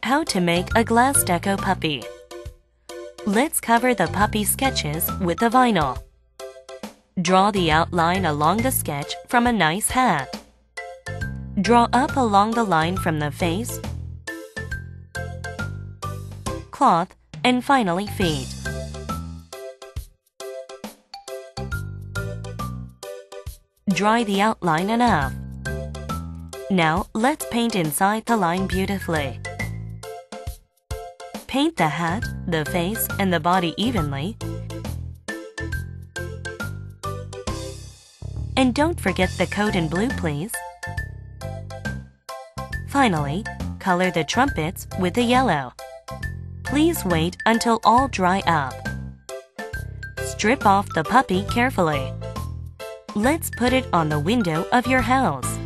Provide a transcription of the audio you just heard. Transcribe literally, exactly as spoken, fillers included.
How to make a glass deco puppy. Let's cover the puppy sketches with the vinyl. Draw the outline along the sketch from a nice hat. Draw up along the line from the face, cloth, and finally feet. Dry the outline enough. Now let's paint inside the line beautifully. Paint the hat, the face, and the body evenly. And don't forget the coat in blue, please. Finally, color the trumpets with the yellow. Please wait until all dry up. Strip off the puppy carefully. Let's put it on the window of your house.